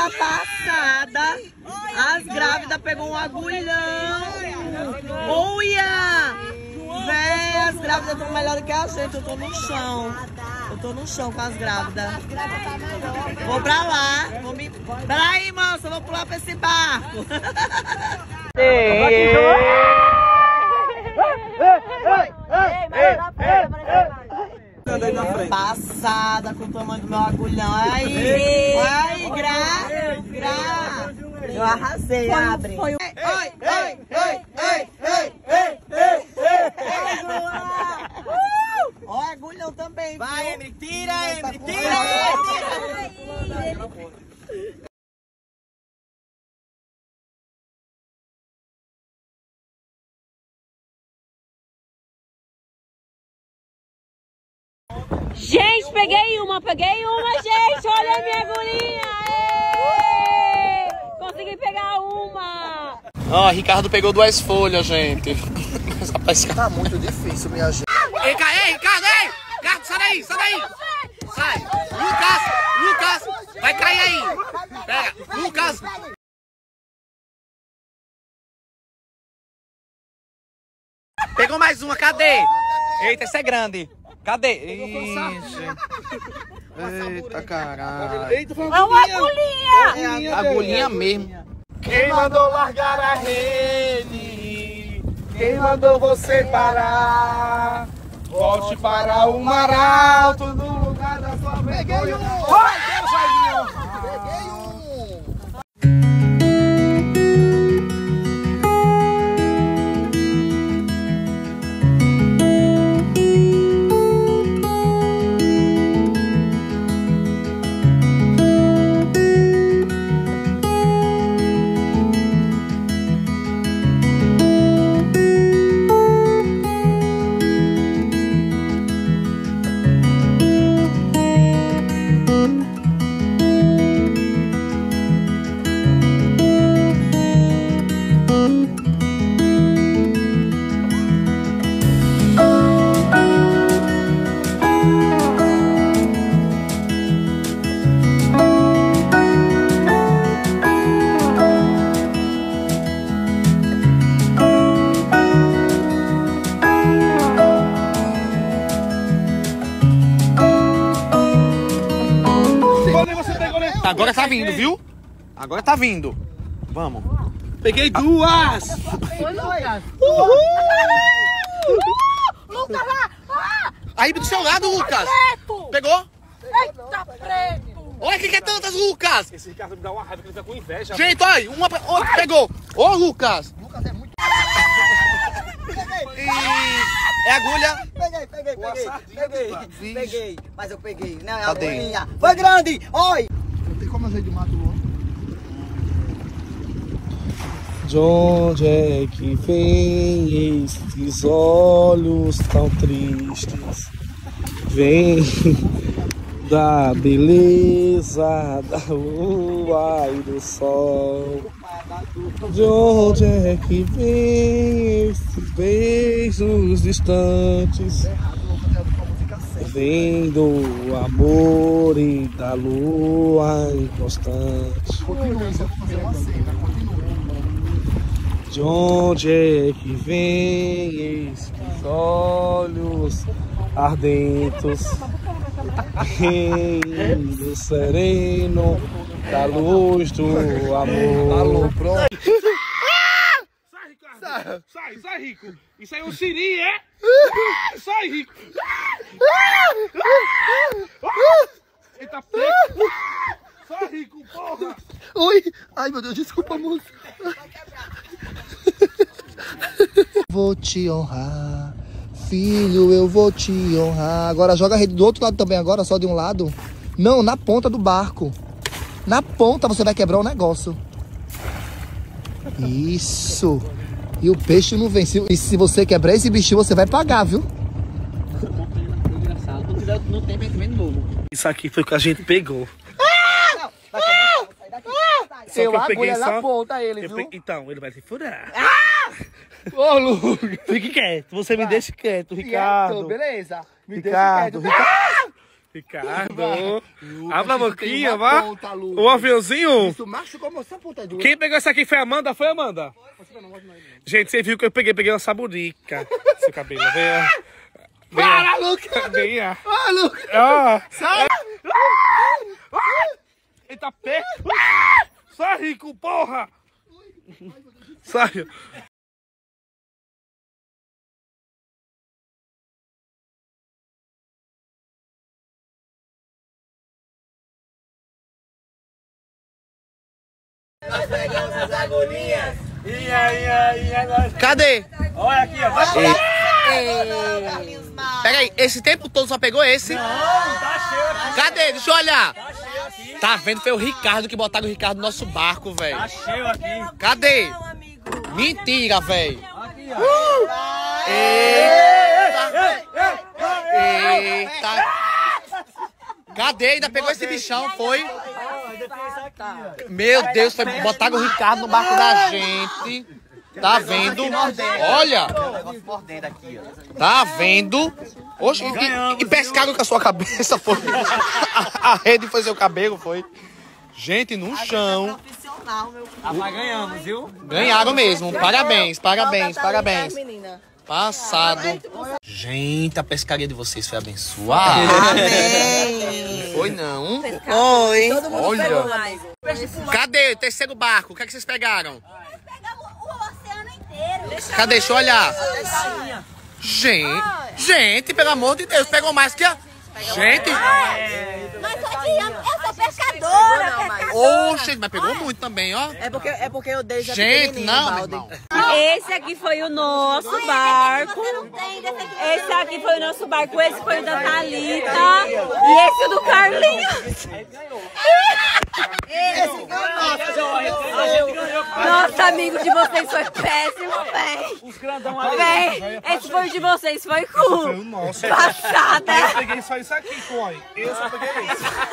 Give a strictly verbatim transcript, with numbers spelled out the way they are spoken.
Semana passada, as grávidas pegou um agulhão. Olha! Véi, as grávidas estão melhores que a gente. Eu tô no chão. Eu tô no chão com as grávidas. Vou pra lá. Vou me... Peraí, moça, eu vou pular pra esse barco. Ei, passada com o tamanho do meu agulhão. Aí, aí, gra, gra. Eu arrasei, abre. Oi, oi, oi, oi, oi, oi, oi. Ó, agulhão também. Vai, Emily, tira, Emily, tira. Gente, peguei uma, peguei uma, gente. Olha a minha agulhinha. Êêê! Consegui pegar uma. Ó, oh, Ricardo pegou duas folhas, gente. Mas rapaz, tá muito difícil, minha gente. Ei, ei, Ricardo, ei! Ricardo, sai daí, sai daí! Sai! Lucas! Lucas! Vai cair aí! Pega! Lucas! Pegou mais uma, cadê? Eita, essa é grande. Cadê? Ixi. Eita, caralho. É uma agulhinha! É a agulhinha mesmo. Quem mandou largar a rede? Quem mandou você parar? Volte para o mar alto no lugar da sua vergonha. Peguei um! Ai, Deus, Jairinho! Peguei um! Agora tá vindo, viu? Agora tá vindo. Vamos. Peguei duas! Oi, Lucas. Uhul! Lucas lá! Ah! Aí do seu lado, Lucas. Preto! Pegou? Eita, preto! Olha que que é tantas, Lucas. Esse Ricardo me dá uma raiva que ele tá com inveja. Gente, olha, uma outra pegou. Ô, Lucas. Lucas é muito... E... é agulha. Peguei, peguei, peguei, peguei, Vixe. peguei, mas eu peguei, não, é a Cadê? agulhinha. Foi grande, oi! Não tem como a gente matar o outro. De onde é que vem estes olhos tão tristes? Vem da beleza da lua e do sol. De onde é que vem esses beijos distantes? Vem do amor e da lua inconstante. De onde é que vem esses olhos ardentos? Rindo sereno da luz do amor. Alô, pronto. Sai, Ricardo. Sai, sai, sai, Rico. Isso aí é um siri, é? Sai, Rico. Eita, preto. Sai, Rico, porra. Oi! Ai, meu Deus, desculpa, moço. Vou te honrar, filho, eu vou te honrar. Agora joga a rede do outro lado também, agora só de um lado. Não, na ponta do barco. Na ponta você vai quebrar o negócio. Isso. E o peixe não vem. E se você quebrar esse bichinho, você vai pagar, viu? Isso aqui foi o que a gente pegou. Só Eu que eu peguei agulha só... na ponta ele, eu viu? pe... Então, ele vai se furar. Ô, Lucas. Fique quieto, você me deixa quieto, Ricardo. Beleza. Me Ricardo, deixa quieto. Ricardo. Ricardo. Lucas, Abre a isso boquinha, tem uma vá. ponta, Lucas. O aviãozinho. Isso machucou moça ponta. Quem pegou essa aqui foi a Amanda? Foi a Amanda? Gente, você viu que eu peguei, peguei uma saburica. Seu cabelo, venha. Para, Lucas! Venha. Ah, Lucas! Ah. Sai! Eita, pé! Sai, rico, porra! Sai! Nós pegamos as agulhinhas. Ia, ia, ia, nós... Cadê? Olha aqui, ó. Tá cheio. Pega aí, esse tempo todo só pegou esse? Não, tá cheio aqui. Cadê? Deixa eu olhar. Tá cheio aqui. Tá vendo? Foi o Ricardo que botaram o Ricardo no nosso barco, velho. Tá cheio aqui. Cadê? Mentira, velho. Aqui, ó. Eita. Eita. Cadê? Ainda pegou esse bichão, foi? Meu Deus, foi botar o Ricardo no barco da gente. Tá vendo? Olha. Tá vendo? Oxe, e, e pescaram com a sua cabeça, foi. A, a rede foi seu cabelo, foi. Gente, no chão. Rapaz, ganhamos, viu? Ganharam mesmo. Parabéns, parabéns, parabéns. Passado. Gente, a pescaria de vocês foi abençoada. Amém. Foi não? Oi. Olha. Cadê o terceiro barco? O que é que vocês pegaram? Pegamos o oceano inteiro. Cadê? Deixa eu olhar. Gente, gente, pelo amor de Deus, pegou mais que a... Gente. Mas só que eu, eu sou pescadora, pescadora. Oxe, mas pegou muito também, ó. É porque, é porque eu dei já Gente, não, meu irmão. Esse aqui foi o nosso barco. Você não tem desse aqui. Esse aqui foi o nosso barco. Esse foi o da Thalita. E esse o do Carlinhos. Nossa, amigo de vocês foi péssimo, véi. Os grandão ali. Véi, esse foi o de vocês, foi cu. Nossa, Passada. eu peguei só isso aqui, foi. Eu só peguei isso.